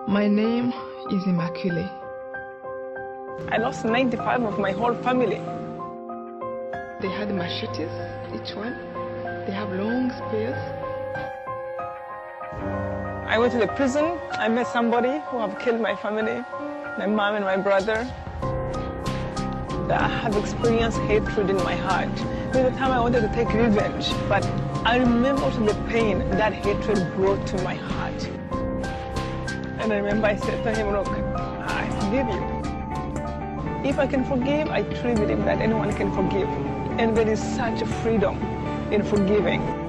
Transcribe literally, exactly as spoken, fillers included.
My name is Immaculée. I lost ninety-five of my whole family. They had machetes, each one. They have long spears. I went to the prison. I met somebody who have killed my family, my mom and my brother. I have experienced hatred in my heart. There was a time I wanted to take revenge, but I remember also the pain that hatred brought to my heart. And I remember I said to him, look, I forgive you. If I can forgive, I truly believe that anyone can forgive. And there is such a freedom in forgiving.